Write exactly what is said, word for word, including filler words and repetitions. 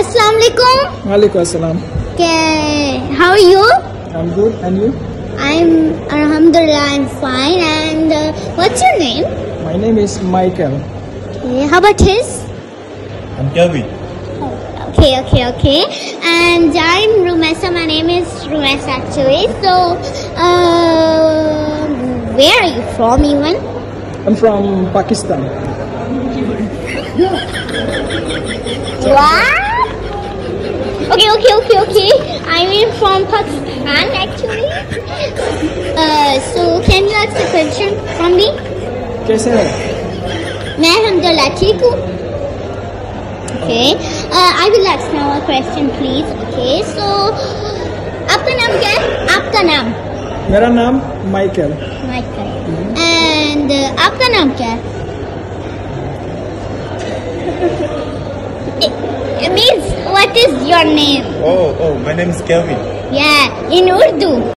Assalamu alaikum. Walaikum assalam. Okay, how are you? I'm good, and you? I'm Alhamdulillah, I'm fine. And uh, what's your name? My name is Michael. Okay, how about his? I'm Kelvin. Okay, okay, okay. And I'm Rumaisa. My name is Rumaisa actually. So, uh, where are you from even? I'm from Pakistan. What? Okay, okay, okay, okay. I'm from Pakistan actually. Uh, so, can you ask a question from me? कैसे हो? मैं alhamdulillah ठीक हूँ. Okay. Uh, I will ask now a question, please. Okay. So, आपका नाम क्या है? आपका नाम? मेरा नाम माइकल. Michael. And uh, आपका नाम क्या है? It, it means what is your name? Oh, oh, my name is Kelvin. Yeah, in Urdu.